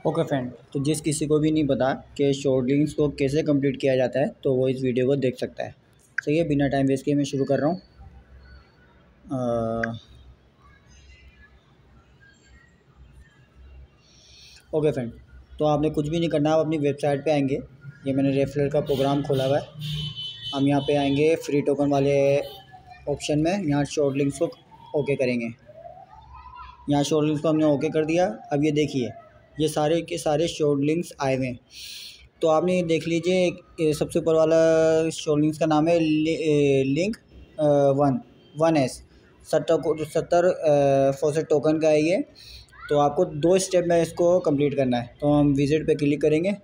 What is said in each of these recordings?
Okay friend, तो जिस किसी को भी नहीं पता कि शॉर्ट लिंक्स को कैसे कंप्लीट किया जाता है तो वो इस वीडियो को देख सकता है। सही है, बिना टाइम वेस्ट किए मैं शुरू कर रहा हूँ। ओके फ्रेंड, तो आपने कुछ भी नहीं करना, आप अपनी वेबसाइट पे आएंगे। ये मैंने रेफरल का प्रोग्राम खोला हुआ है। हम यहाँ पे आएंगे फ्री टोकन वाले ऑप्शन में, यहाँ शॉर्ट लिंक्स को ओके करेंगे। यहाँ शॉर्ट लिंक्स को हमने ओके कर दिया। अब ये देखिए, ये सारे के सारे शॉर्ट लिंक्स आए हुए हैं। तो आपने ये देख लीजिए, सबसे ऊपर वाला शॉर्ट लिंक्स का नाम है लिंक 1S 70 टोकन का है ये। तो आपको 2 स्टेप में इसको कंप्लीट करना है। तो हम विजिट पे क्लिक करेंगे।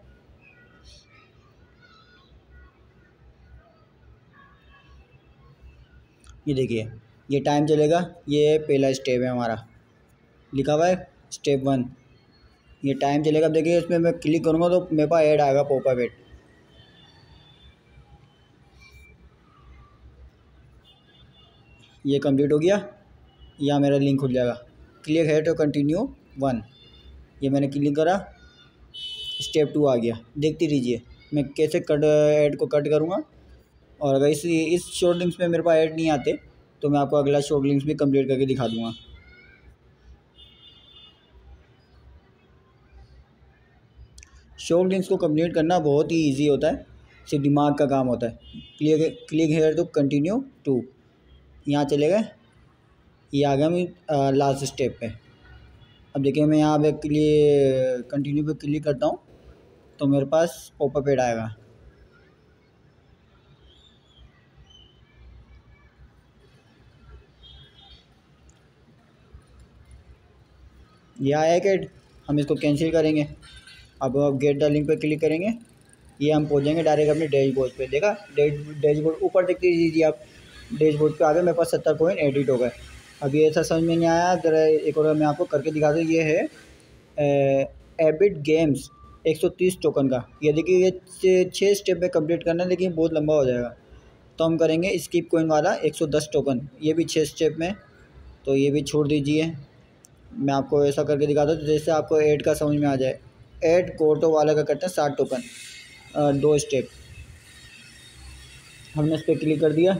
ये देखिए, ये टाइम चलेगा। ये पहला स्टेप है हमारा, लिखा हुआ है स्टेप 1। ये टाइम चलेगा। अब देखिए, इसमें मैं क्लिक करूँगा तो मेरे पास ऐड आएगा पॉपअप ऐड। ये कंप्लीट हो गया, या मेरा लिंक खुल जाएगा। क्लिक है टू कंटिन्यू 1, ये मैंने क्लिक करा। स्टेप 2 आ गया। देखते रहिए मैं कैसे ऐड को कट करूँगा। और अगर इस शॉर्ट लिंक्स में मेरे पास ऐड नहीं आते तो मैं आपको अगला शॉर्ट लिंक्स भी कंप्लीट करके दिखा दूँगा। शॉर्ट लिंक्स को कंप्लीट करना बहुत ही इजी होता है, सिर्फ दिमाग का काम होता है। क्लिक हेयर टू कंटिन्यू 2, यहाँ चले गए। ये आ गया मैं लास्ट स्टेप पे। अब देखिए, मैं यहाँ पे कंटिन्यू पे क्लिक करता हूँ तो मेरे पास पॉपअप ऐड आएगा। ये आया एक ऐड, हम इसको कैंसिल करेंगे। अब गेट द लिंक पे क्लिक करेंगे। ये हम पहुँच जाएंगे डायरेक्ट अपने डैशबोर्ड पे। देखा, डैशबोर्ड ऊपर देखते दीजिए आप। डैशबोर्ड पे आ गए, मेरे पास 70 कॉइन एडिट हो गए। अब ये ऐसा समझ में नहीं आया, ज़रा एक और मैं आपको करके दिखा दूँ। ये है एबिट गेम्स 130 टोकन का। ये देखिए, ये 6 स्टेप में कंप्लीट करना है, लेकिन बहुत लंबा हो जाएगा। तो हम करेंगे स्किप कॉइन वाला 110 टोकन, ये भी 6 स्टेप में। तो ये भी छोड़ दीजिए, मैं आपको ऐसा करके दिखाता हूँ जैसे आपको ऐड का समझ में आ जाए। ऐड कोर्टो वाला का करते हैं 60 टोकन, 2 स्टेप। हमने इस पर क्लिक कर दिया।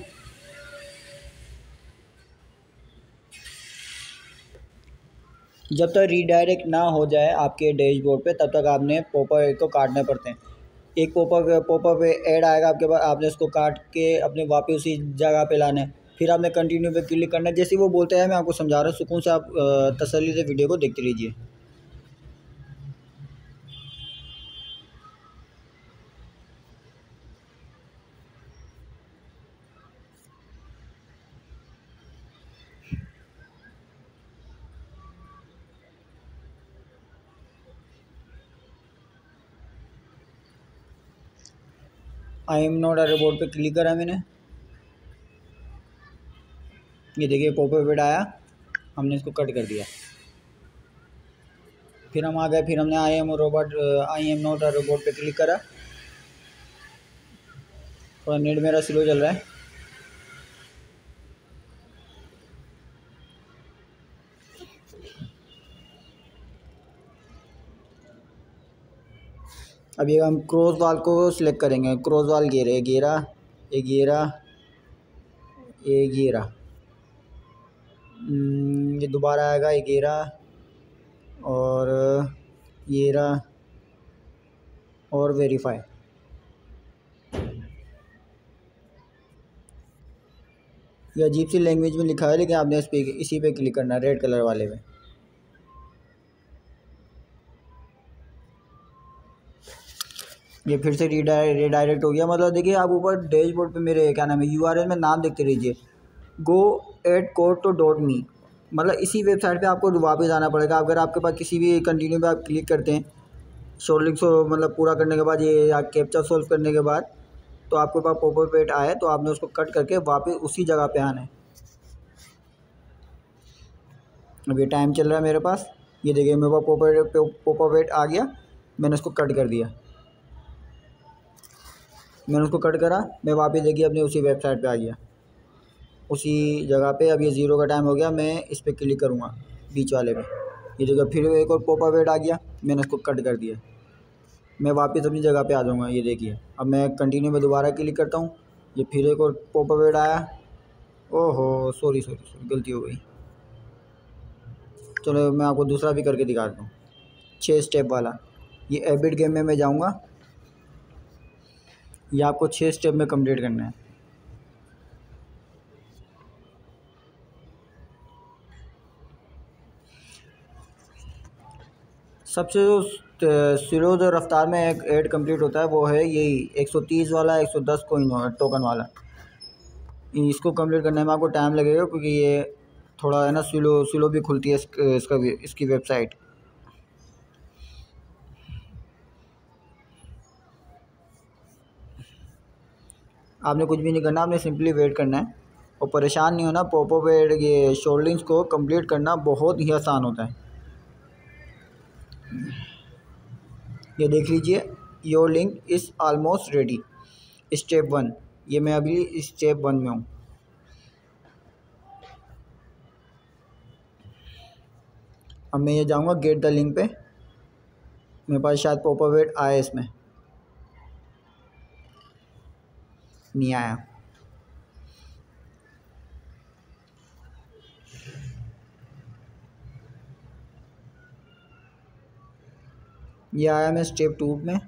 जब तक रीडायरेक्ट ना हो जाए आपके डैशबोर्ड पे, तब तक आपने पॉपअप ऐड को काटने पड़ते हैं। एक पॉपअप ऐड आएगा आपके पास, आपने उसको काट के अपने वापस उसी जगह पे लाना है। फिर आपने कंटिन्यू पे क्लिक करना है। जैसे वो बोलते हैं, मैं आपको समझा रहा हूँ, सुकून से आप तसल्ली से वीडियो को देखते रहिए। I am not a robot पे क्लिक करा मैंने। ये देखिए, पॉपअप ऐड आया, हमने इसको कट कर दिया। फिर हम आ गए, फिर हमने I am not a robot पे क्लिक करा। थोड़ा नेट मेरा स्लो चल रहा है। अब ये हम क्रॉस वाल को सिलेक्ट करेंगे। क्रॉस वाल घेरा ये दोबारा आएगा, ये घेरा और घेरा और वेरीफाई। ये अजीब सी लैंग्वेज में लिखा है, लेकिन आपने इसी पे क्लिक करना है, रेड कलर वाले पे। ये फिर से रीडायरेक्ट हो गया। मतलब देखिए, आप ऊपर डैशबोर्ड पे मेरे क्या नाम है URL में नाम देखते रहिए, go@courto.me। मतलब इसी वेबसाइट पे आपको वापस आना पड़ेगा। अगर आपके पास किसी भी कंटिन्यू पे आप क्लिक करते हैं, शॉर्ट लिंक्स मतलब पूरा करने के बाद, ये या कैप्चा सॉल्व करने के बाद, तो आपके पास पॉपअप ऐड आए तो आपने उसको कट करके वापस उसी जगह पे आना है। अब ये टाइम चल रहा है मेरे पास। ये देखिए, मेरे पास पॉपअप ऐड आ गया, मैंने उसको कट कर दिया। मैंने उसको कट करा, मैं वापस देखिए अपनी उसी वेबसाइट पे आ गया, उसी जगह पे। अब ये 0 का टाइम हो गया, मैं इस पर क्लिक करूँगा बीच वाले पे। ये देखो, फिर एक और पॉपअप ऐड आ गया। मैंने इसको कट कर दिया। मैं वापस अपनी जगह पे आ जाऊँगा। ये देखिए, अब मैं कंटिन्यू में दोबारा क्लिक करता हूँ, ये फिर एक और पॉपअप ऐड आया। ओहो, सॉरी सॉरी सॉरी, गलती हो गई। चलो मैं आपको दूसरा भी करके दिखाता हूँ, 6 स्टेप वाला। ये एबिट गेम में मैं जाऊँगा, ये आपको 6 स्टेप में कंप्लीट करना है। सबसे जो स्लो जो रफ्तार में एक ऐड कंप्लीट होता है वो है यही 130 वाला, 110 कोइन टोकन वाला। इसको कंप्लीट करने में आपको टाइम लगेगा, क्योंकि ये थोड़ा है ना स्लो भी खुलती है इसकी वेबसाइट। आपने कुछ भी नहीं करना, आपने सिंपली वेट करना है और परेशान नहीं होना। पॉपअप ऐड ये शॉर्ट लिंक्स को कंप्लीट करना बहुत ही आसान होता है। ये देख लीजिए, your link is almost ready, step 1। ये मैं अभी स्टेप 1 में हूँ। अब मैं ये जाऊँगा गेट द लिंक पे। मेरे पास शायद पॉपअप ऐड आया, इसमें नहीं आया। ये आया मैं स्टेप 2 में,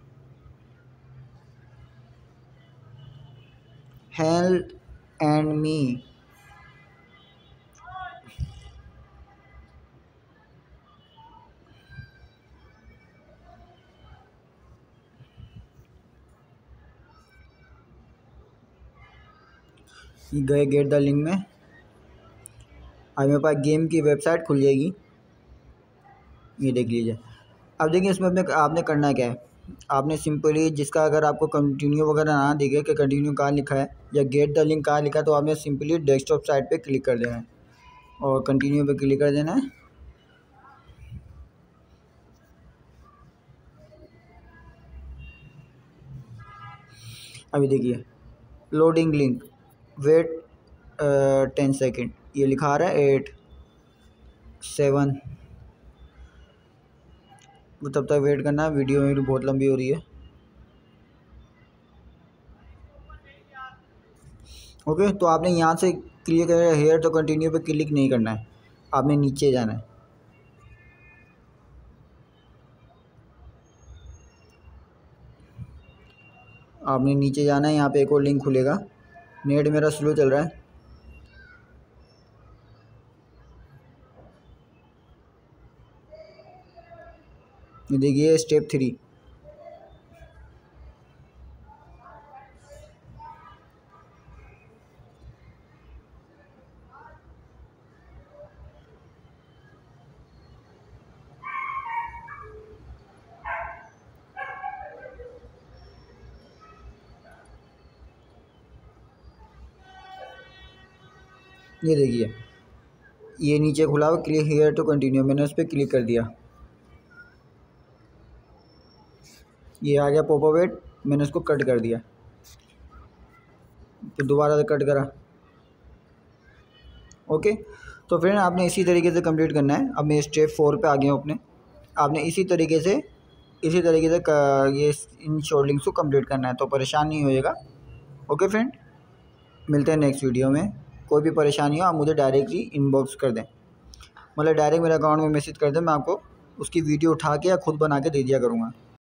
हेल्प एंड मी। गए गेट द लिंक में। अब मेरे पास गेम की वेबसाइट खुल जाएगी, ये देख लीजिए। अब देखिए, इसमें आपने करना क्या है। आपने सिंपली, जिसका अगर आपको कंटिन्यू वगैरह ना दिखे कि कंटिन्यू कहाँ लिखा है या गेट द लिंक कहाँ लिखा है, तो आपने सिंपली डेस्कटॉप साइट पे क्लिक कर देना है और कंटिन्यू पे क्लिक कर देना है। अभी देखिए, लोडिंग लिंक, वेट 10 सेकेंड, ये लिखा आ रहा है 8 7। वो तब तक वेट करना है। वीडियो मेरी बहुत लंबी हो रही है। ओके, तो आपने यहाँ से क्लिक कर हेयर तो कंटिन्यू पे क्लिक नहीं करना है, आपने नीचे जाना है। आपने नीचे जाना है, यहाँ पे एक और लिंक खुलेगा। नेट मेरा स्लो चल रहा है। ये देखिए स्टेप 3। ये देखिए, ये नीचे खुला हुआ क्लिक हेयर टू कंटिन्यू, मैंने उस पर क्लिक कर दिया। ये आ गया पॉपअप ऐड, मैंने उसको कट कर दिया, फिर दोबारा से कट करा। ओके, तो फ्रेंड आपने इसी तरीके से कंप्लीट करना है। अब मैं स्टेप 4 पे आ गया हूँ अपने। आपने इसी तरीके से ये इन शॉर्ट लिंक्स को कंप्लीट करना है, तो परेशान नहीं होइएगा। ओके फ्रेंड, मिलते हैं नेक्स्ट वीडियो में। कोई भी परेशानी हो आप मुझे डायरेक्टली इनबॉक्स कर दें, मतलब डायरेक्ट मेरे अकाउंट में मैसेज कर दें, मैं आपको उसकी वीडियो उठा के या खुद बना के दे दिया करूँगा।